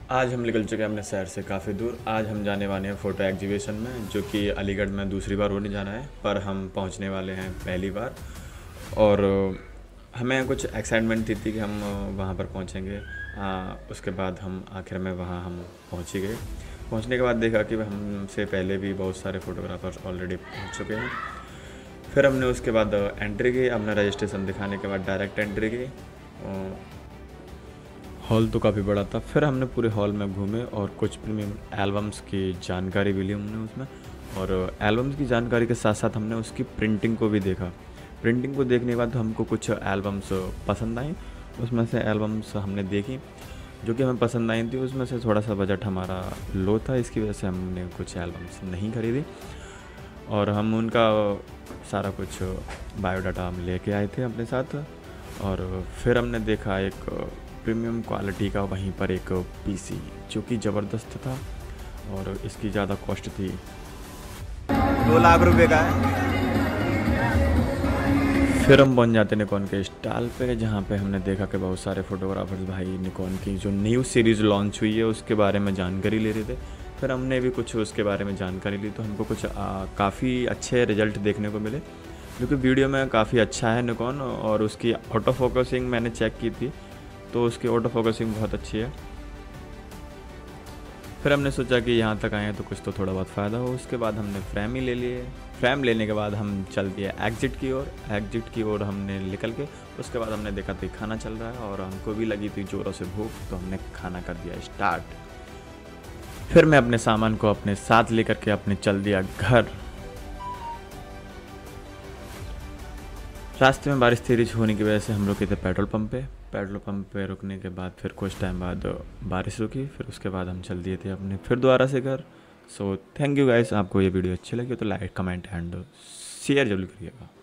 आज हम निकल चुके हैं अपने शहर से काफ़ी दूर। आज हम जाने वाले हैं फ़ोटो एग्जीबिशन में, जो कि अलीगढ़ में दूसरी बार होने जाना है, पर हम पहुंचने वाले हैं पहली बार। और हमें कुछ एक्साइटमेंट थी कि हम वहां पर पहुंचेंगे। उसके बाद हम आखिर में वहां हम पहुंच ही गए। पहुंचने के बाद देखा कि हमसे पहले भी बहुत सारे फ़ोटोग्राफर्स ऑलरेडी पहुंच चुके हैं। फिर हमने उसके बाद एंट्री की, अपना रजिस्ट्रेशन दिखाने के बाद डायरेक्ट एंट्री की। हॉल तो काफ़ी बड़ा था। फिर हमने पूरे हॉल में घूमे और कुछ प्रीमियम एल्बम्स की जानकारी भी ली हमने उसमें। और एल्बम्स की जानकारी के साथ साथ हमने उसकी प्रिंटिंग को भी देखा। प्रिंटिंग को देखने के बाद हमको कुछ एल्बम्स पसंद आई। उसमें से एल्बम्स हमने देखी जो कि हमें पसंद आई थी। उसमें से थोड़ा सा बजट हमारा लो था, इसकी वजह से हमने कुछ एल्बम्स नहीं खरीदी। और हम उनका सारा कुछ बायोडाटा हम लेके आए थे अपने साथ। और फिर हमने देखा एक प्रीमियम क्वालिटी का वहीं पर एक पीसी जो कि ज़बरदस्त था और इसकी ज़्यादा कॉस्ट थी, 2 लाख रुपए का है। फिर हम पहुंच जाते निकॉन के स्टॉल पे, जहाँ पे हमने देखा कि बहुत सारे फोटोग्राफर्स भाई निकॉन की जो न्यू सीरीज़ लॉन्च हुई है उसके बारे में जानकारी ले रहे थे। फिर हमने भी कुछ उसके बारे में जानकारी ली, तो हमको कुछ काफ़ी अच्छे रिजल्ट देखने को मिले, जो कि वीडियो में काफ़ी अच्छा है निकॉन। और उसकी ऑटो फोकसिंग मैंने चेक की थी, तो उसकी ऑटो फोकसिंग बहुत अच्छी है। फिर हमने सोचा कि यहाँ तक आए हैं तो कुछ तो थोड़ा बहुत फ़ायदा हो। उसके बाद हमने फ्रेम ही ले लिए। फ्रेम लेने के बाद हम चल दिए एग्जिट की ओर। एग्जिट की ओर हमने निकल के उसके बाद हमने देखा कि खाना चल रहा है और हमको भी लगी थी ज़ोरों से भूख, तो हमने खाना कर दिया स्टार्ट। फिर मैं अपने सामान को अपने साथ लेकर के अपने चल दिया घर। रास्ते में बारिश तेज होने की वजह से हम रुके थे पेट्रोल पंप पे। पेट्रोल पंप पे रुकने के बाद फिर कुछ टाइम बाद बारिश रुकी, फिर उसके बाद हम चल दिए थे अपने फिर दोबारा से घर। सो थैंक यू गाइस, आपको ये वीडियो अच्छी लगी तो लाइक कमेंट एंड शेयर जरूर करिएगा।